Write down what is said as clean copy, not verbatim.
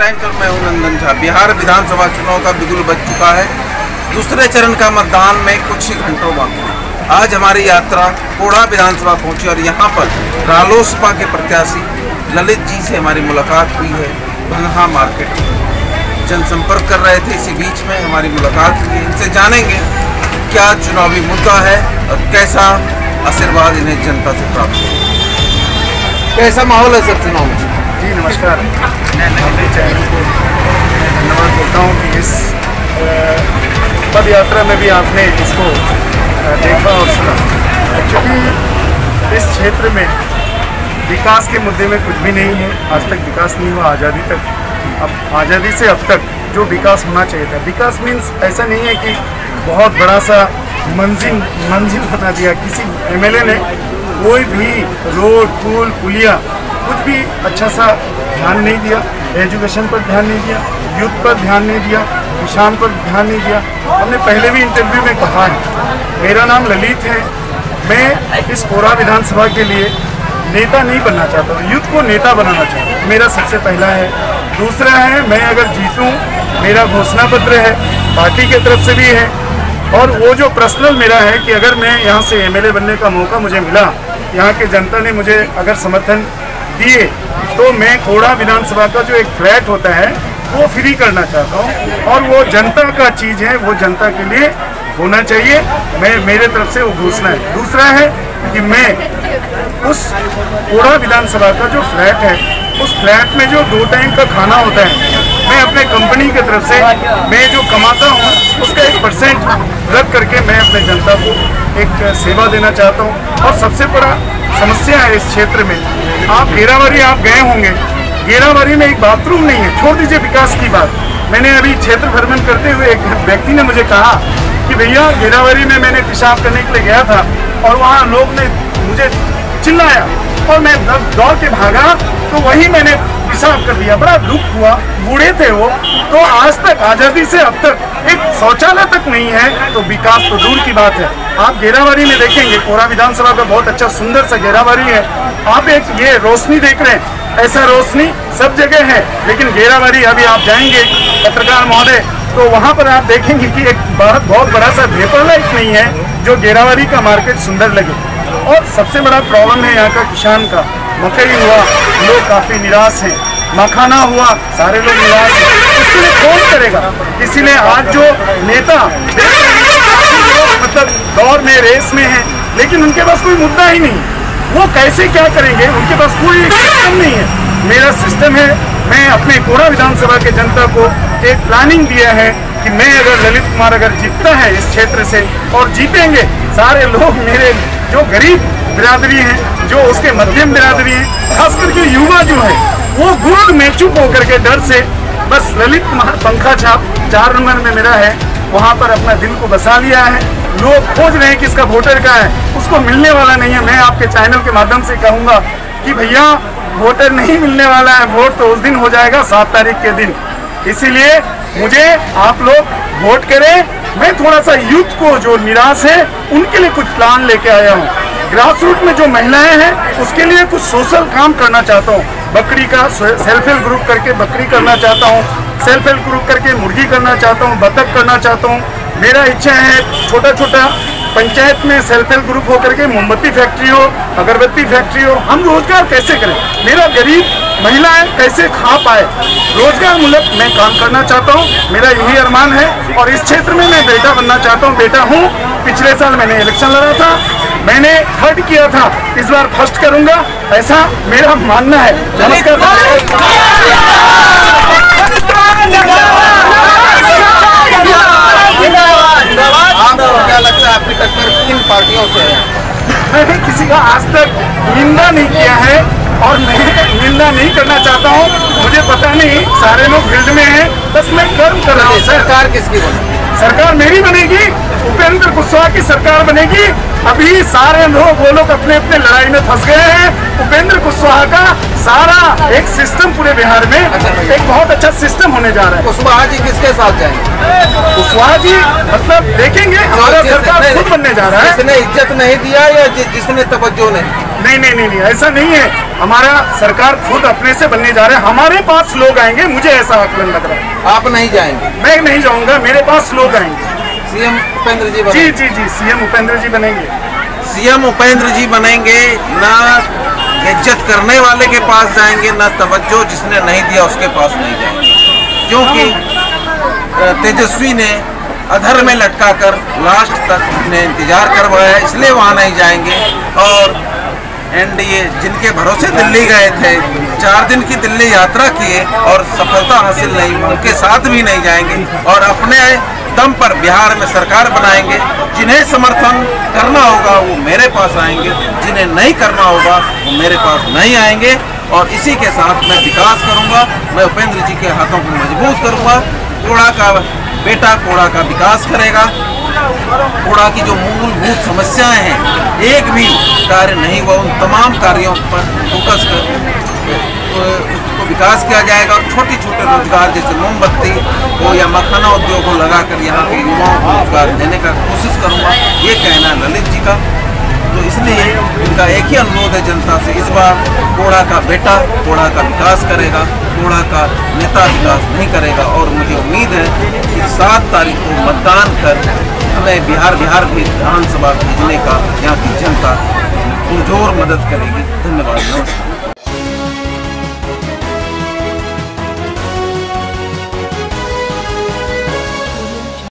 Times और मैं हूं नंदन झा। बिहार विधानसभा चुनाव का बिगुल बज चुका है। दूसरे चरण का मतदान में कुछ ही घंटों बाकी। आज हमारी यात्रा कोढ़ा विधानसभा पहुंची और यहां पर रालोसपा के प्रत्याशी ललित जी से हमारी मुलाकात हुई है। भंगहा मार्केट में जनसंपर्क कर रहे थे, इसी बीच में हमारी मुलाकात हुई। इनसे जानेंगे क्या चुनावी मुद्दा है और कैसा आशीर्वाद इन्हें जनता से प्राप्त हो। कैसा माहौल है सर चुनाव में? जी नमस्कार, मैं अपने चैनल को धन्यवाद बोलता हूँ कि इस पद यात्रा में भी आपने इसको देखा और सुना। एक्चुअली इस क्षेत्र में विकास के मुद्दे में कुछ भी नहीं है। आज तक विकास नहीं हुआ, आज़ादी तक। अब आज़ादी से अब तक जो विकास होना चाहिए था, विकास मीन्स ऐसा नहीं है कि बहुत बड़ा सा मंजिल बना दिया। किसी एमएलए ने कोई भी रोड, पुल, पुलिया कुछ भी अच्छा सा ध्यान नहीं दिया। एजुकेशन पर ध्यान नहीं दिया, यूथ पर ध्यान नहीं दिया, किसान पर ध्यान नहीं दिया। हमने पहले भी इंटरव्यू में कहा है, मेरा नाम ललित है। मैं इस कोढ़ा विधानसभा के लिए नेता नहीं बनना चाहता हूँ, यूथ को नेता बनाना चाहता हूँ। मेरा सबसे पहला है। दूसरा है, मैं अगर जीतूँ, मेरा घोषणा पत्र है, पार्टी की तरफ से भी है। और वो जो पर्सनल मेरा है कि अगर मैं यहाँ से एमएलए बनने का मौका मुझे मिला, यहाँ के जनता ने मुझे अगर समर्थन दिए, तो मैं कोढ़ा विधानसभा का जो एक फ्लैट होता है वो फ्री करना चाहता हूँ। और वो जनता का चीज़ है, वो जनता के लिए होना चाहिए। मेरे तरफ से वो घोषणा है। दूसरा है कि मैं उस कोढ़ा विधानसभा का जो फ्लैट है, उस फ्लैट में जो 2 टाइम का खाना होता है, मैं अपने कंपनी की तरफ से मैं जो कमाता हूँ उसका 1% रख करके मैं अपने जनता को एक सेवा देना चाहता हूँ। और सबसे बड़ा समस्या है इस क्षेत्र में, आप गेरावारी आप गए होंगे, गेरावारी में एक बाथरूम नहीं है। छोड़ दीजिए विकास की बात। मैंने अभी क्षेत्र भ्रमण करते हुए एक व्यक्ति ने मुझे कहा कि भैया गेरावारी में मैंने पेशाब करने के लिए गया था और वहाँ लोग ने मुझे चिल्लाया और मैं दौड़ के भागा, तो वही मैंने पेशाब कर दिया। बड़ा दुख हुआ। बूढ़े थे वो, तो आज तक आज़ादी से अब तक एक शौचालय तक नहीं है, तो विकास तो दूर की बात है। आप गेरावारी में देखेंगे, कोढ़ा विधानसभा का बहुत अच्छा सुंदर सा गेरावारी है। आप एक ये रोशनी देख रहे हैं, ऐसा रोशनी सब जगह है, लेकिन गेरावारी अभी आप जाएंगे पत्रकार महोदय, तो वहाँ पर आप देखेंगे कि एक बहुत बड़ा सा वेपर लाइट नहीं है जो गेरावारी का मार्केट सुंदर लगे। और सबसे बड़ा प्रॉब्लम है यहाँ का किसान का। मकई हुआ, लोग काफ़ी निराश हैं। मखाना हुआ, सारे लोग निराश हैं। उसके लिए कौन करेगा? इसीलिए आज जो नेता मतलब दौर में, रेस में है, लेकिन उनके पास कोई मुद्दा ही नहीं। वो कैसे क्या करेंगे? उनके पास कोई सिस्टम नहीं है। मेरा सिस्टम है। मैं अपने कोढ़ा विधानसभा के जनता को एक प्लानिंग दिया है कि मैं अगर ललित कुमार अगर जीतता है इस क्षेत्र से, और जीतेंगे सारे लोग, मेरे जो गरीब बिरादरी हैं, जो उसके मध्यम बिरादरी हैं, खास करके युवा जो है, वो गुट में चुप होकर के डर से बस ललित कुमार पंखा छाप 4 नंबर में मेरा है, वहाँ पर अपना दिल को बसा लिया है। लोग खोज रहे हैं कि इसका वोटर कहाँ है, उसको मिलने वाला नहीं है। मैं आपके चैनल के माध्यम से कहूँगा कि भैया वोटर नहीं मिलने वाला है, वोट तो उस दिन हो जाएगा 7 तारीख के दिन। इसीलिए मुझे आप लोग वोट करें। मैं थोड़ा सा यूथ को जो निराश है उनके लिए कुछ प्लान लेके आया हूँ। ग्रास रूट में जो महिलाएं हैं उसके लिए कुछ सोशल काम करना चाहता हूँ। बकरी का सेल्फ हेल्प ग्रुप करके बकरी करना चाहता हूँ, सेल्फ हेल्प ग्रुप करके मुर्गी करना चाहता हूँ, बतख करना चाहता हूँ। मेरा इच्छा है छोटा छोटा पंचायत में सेल्फ हेल्प ग्रुप होकर के मोमबत्ती फैक्ट्री हो, अगरबत्ती फैक्ट्री हो। हम रोजगार कैसे करें? मेरा गरीब महिलाएं कैसे खा पाए, रोजगार मूलक मैं काम करना चाहता हूं। मेरा यही अरमान है और इस क्षेत्र में मैं बेटा बनना चाहता हूं। बेटा हूं। पिछले साल मैंने इलेक्शन लड़ा था, मैंने 3rd किया था, इस बार 1st करूंगा, ऐसा मेरा मानना है। नमस्कार। क्या लगता है आपकी टक्कर किन पार्टियों से है? मैंने किसी का आज तक निंदा नहीं किया है और मैं निंदा नहीं करना चाहता हूँ। मुझे पता नहीं, सारे लोग फील्ड में हैं, बस मैं कर्म कर रहा हूँ। सरकार किसकी बनेगी? सरकार मेरी बनेगी, उपेंद्र कुशवाहा की सरकार बनेगी। अभी सारे लोग वो लोग अपने अपने लड़ाई में फंस गए हैं। उपेंद्र कुशवाहा का सारा एक सिस्टम पूरे बिहार में एक बहुत अच्छा सिस्टम होने जा रहा है। कुशवाहा जी किसके साथ जाएंगे? कुशवाहा जी मतलब देखेंगे, हमारा सरकार खुद बनने जा रहा है। जिसने इज्जत नहीं दिया या जिसने तवज्जो नहीं? नहीं, ऐसा नहीं है। हमारा सरकार खुद अपने से बनने जा रहे हैं। हमारे पास लोग आएंगे, मुझे ऐसा आकलन लग रहा है। आप नहीं जाएंगे? मैं नहीं जाऊंगा, मेरे पास लोग आएंगे। सीएम उपेंद्र जी बनेंगे? जी, सीएम उपेंद्र जी बनेंगे। सीएम उपेंद्र जी बनेंगे, ना इज्जत करने वाले के पास जाएंगे, ना तवज्जो जिसने नहीं दिया उसके पास नहीं जाएंगे, क्योंकि तेजस्वी ने अधर में लटका कर लास्ट तक ने इंतजार करवाया, इसलिए वहाँ नहीं जाएंगे। और एनडीए जिनके भरोसे दिल्ली गए थे, 4 दिन की दिल्ली यात्रा किए और सफलता हासिल नहीं, उनके साथ भी नहीं जाएंगे। और अपने दम पर बिहार में सरकार बनाएंगे। जिन्हें समर्थन करना होगा वो मेरे पास आएंगे, जिन्हें नहीं करना होगा वो मेरे पास नहीं आएंगे। और इसी के साथ मैं विकास करूँगा, मैं उपेंद्र जी के हाथों को मजबूत करूँगा। कोड़ा का बेटा कोड़ा का विकास करेगा। कोड़ा की जो मूलभूत समस्याएं हैं, एक भी कार्य नहीं हुआ, उन तमाम कार्यों पर फोकस कर उसको विकास किया जाएगा। और छोटे छोटे रोजगार जैसे मोमबत्ती हो या मखाना उद्योग को लगाकर यहाँ के युवाओं को रोजगार देने का कोशिश करूँगा। ये कहना है ललित जी का। तो इसलिए इनका एक ही अनुरोध है जनता से, इस बार कोड़ा का बेटा कोड़ा का विकास करेगा, कोड़ा का नेता विकास नहीं करेगा। और मुझे उम्मीद है कि 7 तारीख को मतदान कर हमें बिहार विधानसभा भेजने का यहाँ की जनता पुरजोर मदद करेगी। धन्यवाद, नमस्कार।